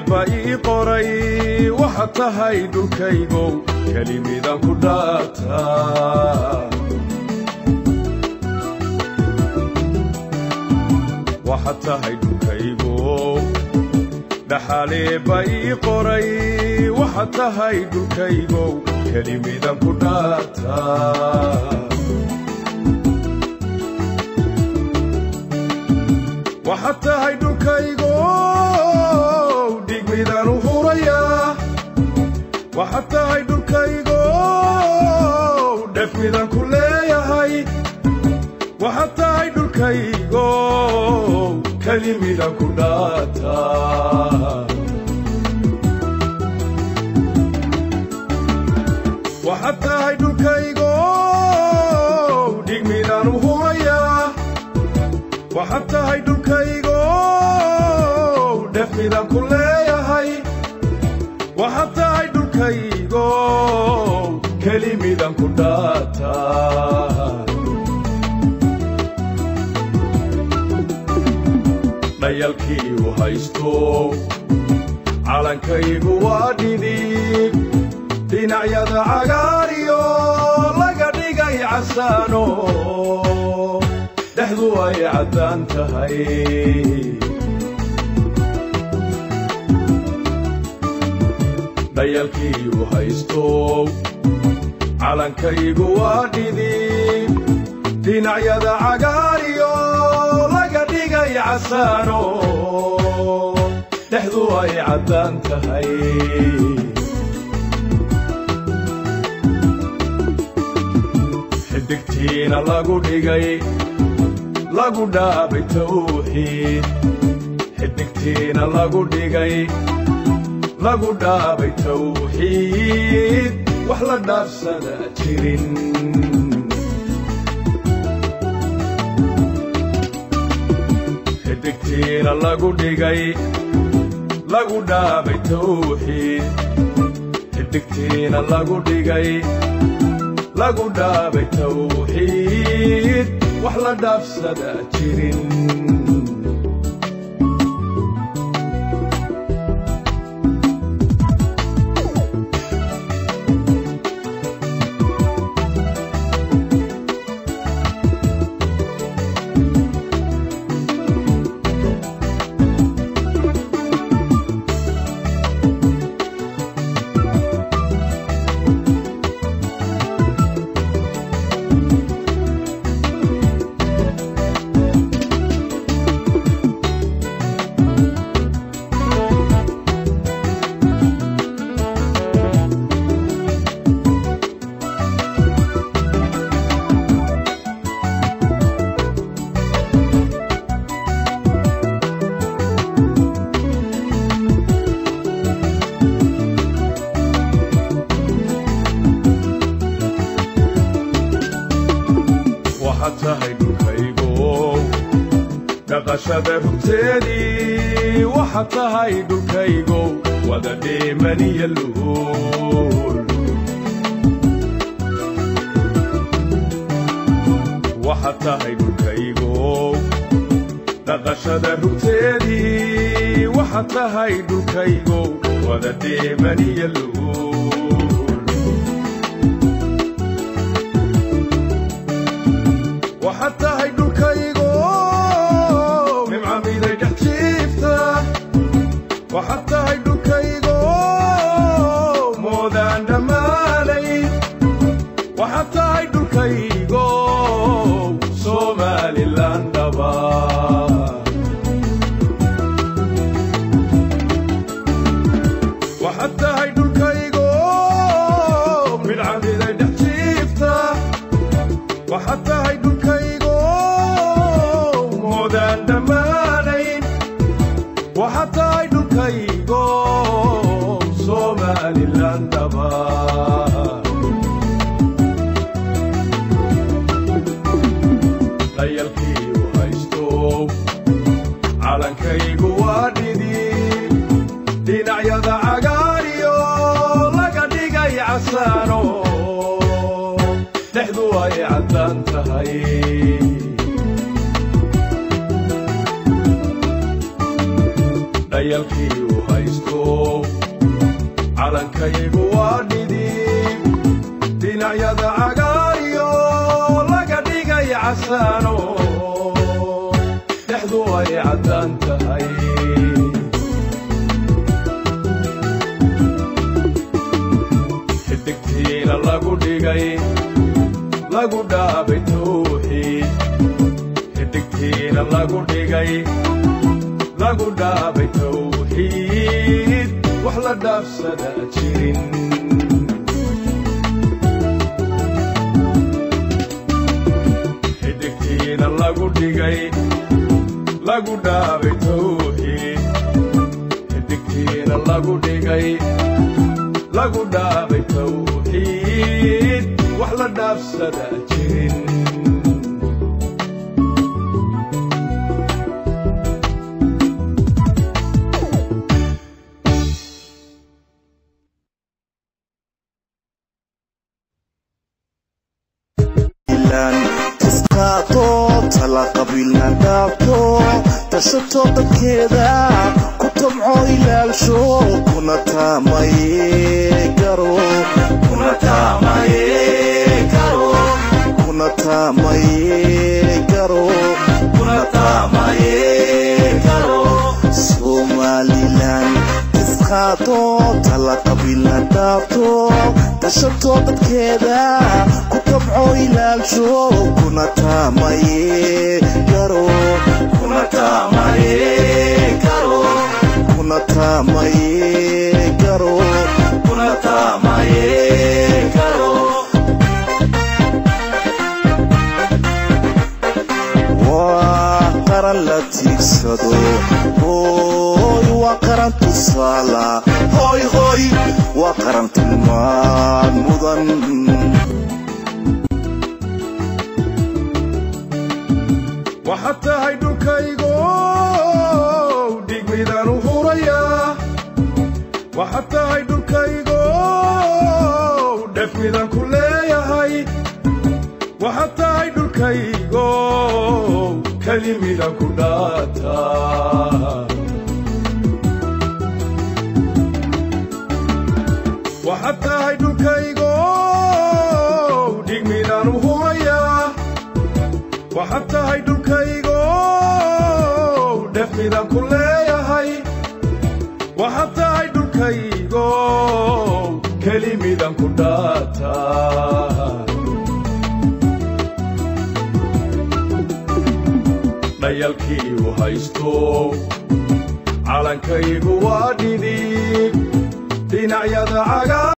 bai qoray waxa tahay dhulkaygo kelimidan ku dhaata waxa tahay dhulkaygo dhaxale bai qoray waxa tahay dhulkaygo kelimidan ku dhaata waxa tahay dhulkaygo dhigmidan u huraya waxa tahay dhulkaygo dhafmidan ku leeyahay waxa tahay dhulkaygo kelimidan ku dhaata waxa tahay dhulkaygo dhigmidan u huraya waxa tahay dhulkaygo dhafmidan ku leeyahay waxa tahay dhulkaygo kelimidan ku dhaata dhayalkii u haysto calankaygu waa dhidib dhinacyada cagaariyo laga dhigay casaano dhexdu ay caddaan tahay dhayalkii u haysto calankaygu waa dhidib dhinacyada cagaariyo laga dhigay casaano dhexdu ay caddaan tahay xidigtiina lagu dhigay lagu dhaabay tawxiid xidigtiina lagu dhigay lagu dhaabay tawxiid wax la dhaafsada jirin xidigtiina lagu dhigay lagu dhaabay tawxiid xidigtiina lagu dhigay lagu dhaabay tawxiid wax la dhaafsada jirin tahay dhulkaygo dhaqashada runteedii waxa tahay dhulkaygo wada dheemaniya luul waxa tahay dhulkaygo dhaqashada runteedii waxa tahay dhulkaygo wada dheemaniya luul waxa tahay dhulkaygo nimcamiday dhex jiifta waxa tahay dhulkaygo moodaan dhammaanay waxa tahay dhulkaygo Somaliland dhaba waxa tahay dhulkaygo nimcamiday dhex jiifta waxa tahay waxa tahay dhulkaygo Somaliland dhaba dhayalkii u haysto calankaygu waa dhidib dhinacyada cagaariyo laga dhigay casaano dhexdu ay caddaan tahay dhayalkii u haysto calankaygu waa dhidib dhinacyada cagaariyo laga dhigay casaano dhexdu ay caddaan tahay xidigtiina lagu dhigay lagu dhaabay tawxiid xidigtiina lagu dhigay lagu dhaabay tawxiid wax la dhaafsada jirin xidigtiina lagu dhigay lagu dhaabay tawxiid xidigtiina lagu dhigay lagu dhaabay tawxiid wax la dhaafsada jirin tala qabiilna dhaabto tashato dadkeeda ku tabco ilaalsho kuna taamaye garo kuna taamaye garo kuna taamaye garo kuna taamaye garo Somaliland isqaato tala qabiilna dhaabto tashato dadkeeda ku tabco ilaalsho kuna taamaye garo kuna taamaye garo kuna taamaye garo kuna taamaye garo waa qaran la tiigsado hooy waa qaran tusaala hooy hooy waa qaran tilmaan mudan waxaad tahay dhulkaygo dhigmidaan u hurayaa waxaad tahay dhulkaygo dhefmidaan ku leeyahay waxaad tahay dhulkaygo kelimidaan ku dhaataa waxaad tahay dhulkaygo dhigmidaan u hurayaa waxaad tahay dhulkaygo dhefmidaan ku leeyahay waxaad tahay dhulkaygo kelimidaan ku dhaataa dhayalkii u haysto calankaygu waa dhidib dhinacyada cagaa